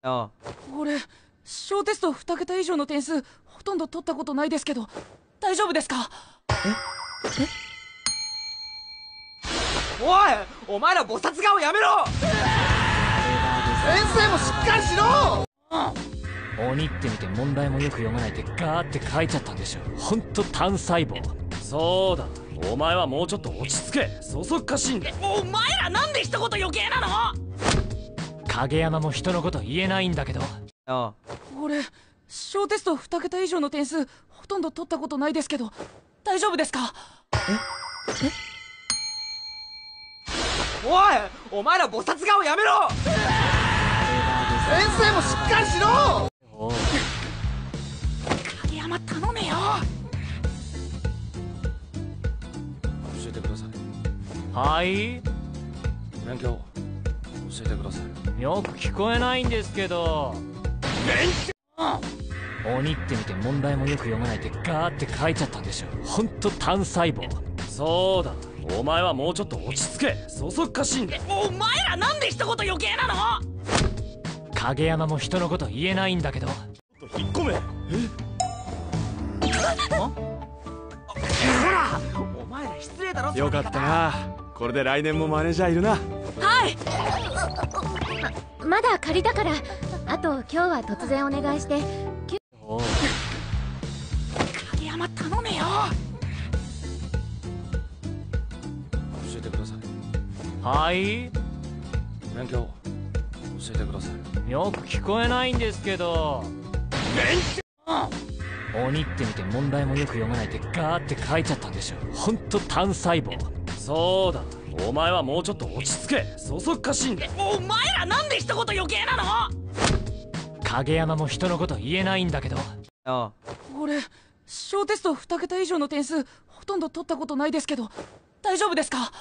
あ俺小テスト2桁以上の点数ほとんど取ったことないですけど大丈夫ですか？ おい、お前ら菩薩顔やめろ。先生もしっかりしろ。 鬼って見て問題もよく読まないでガーって書いちゃったんでしょ。ほんと単細胞。そうだ、お前はもうちょっと落ち着け。そそっかしいんだ。 お前らなんで一言余計なの？ 影山も人のこと言えないんだけど。 あ俺小テスト2桁以上の点数ほとんど取ったことないですけど大丈夫ですか？ おい、お前ら菩薩顔やめろ。先生もしっかりしろ。 影山頼めよ。 教えてください。 はい、 勉強教えてください。 よく聞こえないんですけど。鬼って見て問題もよく読まないでガーって書いちゃったんでしょ。ほんと単細胞。そうだ、お前はもうちょっと落ち着け。そそっかしいんだ。 お前らなんで一言余計なの？ 影山も人のこと言えないんだけど。 引っ込め。お前ら失礼だろ。 よかったな。これで来年もマネージャーいるな。 はい。 まだ借りたから。あと今日は突然お願いして影山頼めよ。 教えてください。 はい、 勉強教えてください。 よく聞こえないんですけど。鬼って見て問題もよく読まないでガーって書いちゃったんでしょ。ほんと単細胞。そうだ、お前はもうちょっと落ち着け。そそっかしいんだ。 お前らなんで一言余計なの？ 影山も人のこと言えないんだけど。 あ俺小テスト2桁以上の点数ほとんど取ったことないですけど大丈夫ですか？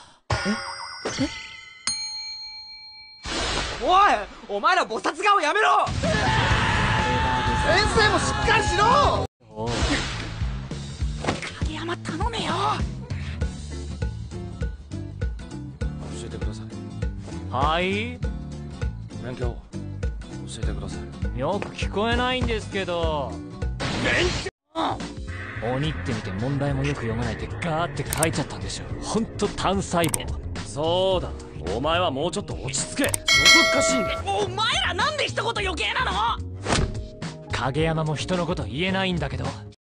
おい、お前ら菩薩顔やめろ。先生もしっかりしろ。 影山頼めよ。 教えてください。 はい、 勉強教えてください。 よく聞こえないんですけど。鬼って見て問題もよく読まないでガーって書いちゃったんでしょ。ほんと単細胞。そうだ、お前はもうちょっと落ち着け。そそっかしいんだ。 お前らなんで一言余計なの？ 影山も人のこと言えないんだけど。